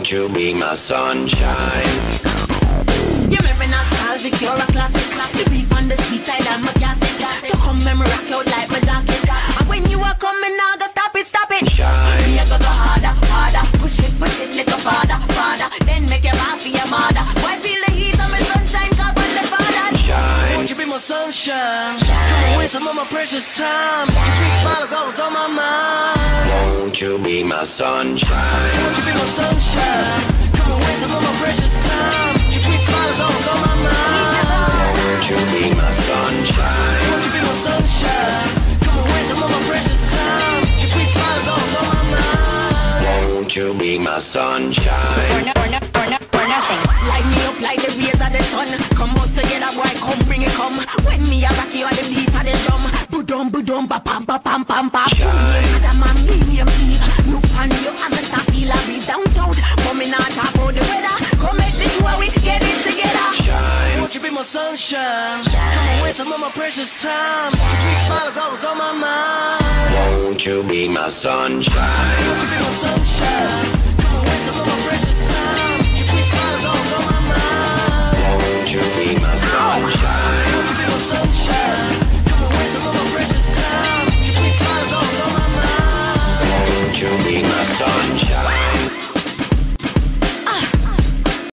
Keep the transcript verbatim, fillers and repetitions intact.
Won't you be my sunshine? You're very nostalgic, you're a classic. The beat on the sweet side, I'm a classic. So come and rock out like my jacket. And when you are coming, I go stop it, stop it. Shine. You go go harder, harder. Push it, push it, little farther, farther. Then make your man for your mother. Why feel the heat of my sunshine? Come on the father. Shine. Won't you be my sunshine? Come away some of my precious time. Your sweet smile is always on my mind. Won't you be my sunshine? Won't you be my sunshine? Come away some of my precious time. Your sweet smile is always on my mind. Won't you be my sunshine? Won't you be my sunshine? Come away some of my precious time. Your sweet smile is always on my mind. Won't you be my sunshine? Or, no, or, no, or nothing. Light me up like the rays of the sun. Come out together, boy, come bring it, come. When me a rock you on the beat of the drum. Budum, budum, ba pam, ba pam, pam, pam. Shine. Adam and William Eve. Look on you, I'm a stop feel a breeze down south. Coming out talk about the weather. Come make the two of we get it together. Shine. Won't you be my sunshine? Come away some of my precious time. Your sweet smile is always on my mind. Won't you be my sunshine? Won't you be my sunshine? Come away some of my precious time.